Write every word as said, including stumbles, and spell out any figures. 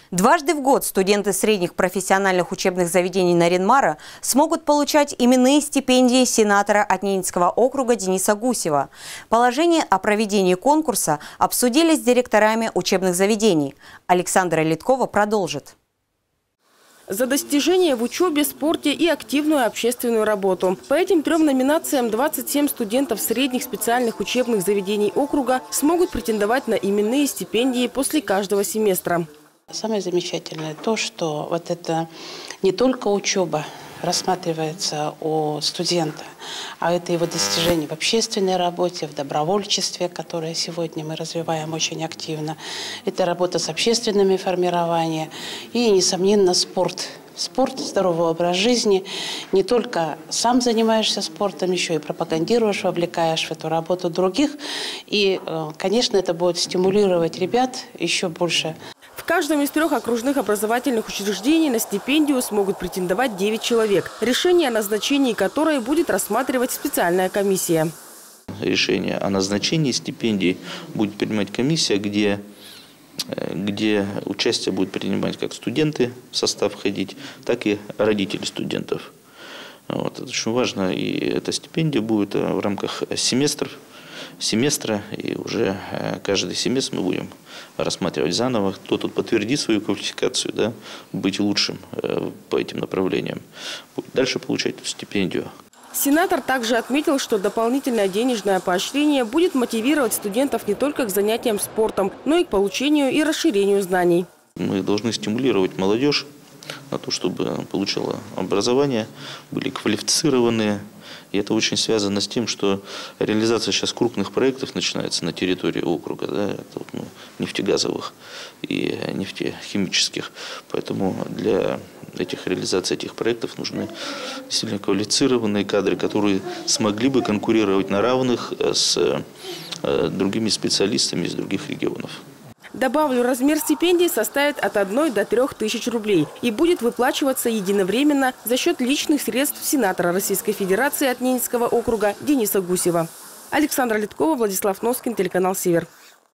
Дважды в год студенты средних профессиональных учебных заведений Нарьян-Мара смогут получать именные стипендии сенатора от Ненецкого округа Дениса Гусева. Положение о проведении конкурса обсудили с директорами учебных заведений. Александра Литкова продолжит. За достижения в учебе, спорте и активную общественную работу. По этим трем номинациям двадцать семь студентов средних специальных учебных заведений округа смогут претендовать на именные стипендии после каждого семестра. Самое замечательное то, что вот это не только учеба рассматривается у студента, а это его достижения в общественной работе, в добровольчестве, которое сегодня мы развиваем очень активно. Это работа с общественными формированиями и, несомненно, спорт. Спорт, здоровый образ жизни. Не только сам занимаешься спортом, еще и пропагандируешь, вовлекаешь в эту работу других. И, конечно, это будет стимулировать ребят еще больше. В каждом из трех окружных образовательных учреждений на стипендию смогут претендовать девять человек, решение о назначении которой будет рассматривать специальная комиссия. Решение о назначении стипендий будет принимать комиссия, где, где участие будут принимать как студенты в состав входить, так и родители студентов. Вот, это очень важно, и эта стипендия будет в рамках семестров. семестра, и уже каждый семестр мы будем рассматривать заново, кто тут подтвердит свою квалификацию, да, быть лучшим по этим направлениям, будет дальше получать эту стипендию. Сенатор также отметил, что дополнительное денежное поощрение будет мотивировать студентов не только к занятиям спортом, но и к получению и расширению знаний. Мы должны стимулировать молодежь на то, чтобы получала образование, были квалифицированные. И это очень связано с тем, что реализация сейчас крупных проектов начинается на территории округа, да, это вот, ну, нефтегазовых и нефтехимических. Поэтому для этих реализаций этих проектов нужны сильно квалифицированные кадры, которые смогли бы конкурировать на равных с другими специалистами из других регионов. Добавлю, размер стипендий составит от одной до трех тысяч рублей и будет выплачиваться единовременно за счет личных средств сенатора Российской Федерации от Ненецкого округа Дениса Гусева. Александра Литкова, Владислав Носкин, телеканал «Север».